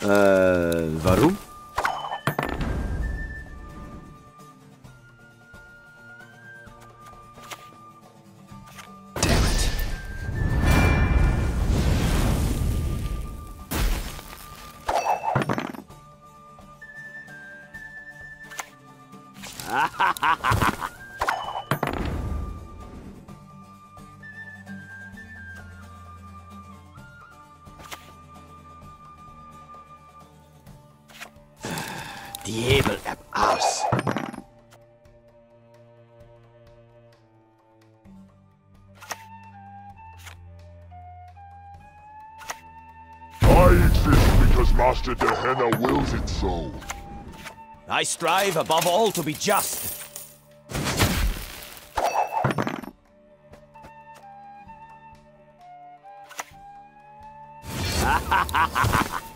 Warum? Die Hebel aus. I exist because Master Gehenna wills it so. I strive above all to be just. Ha ha ha ha ha!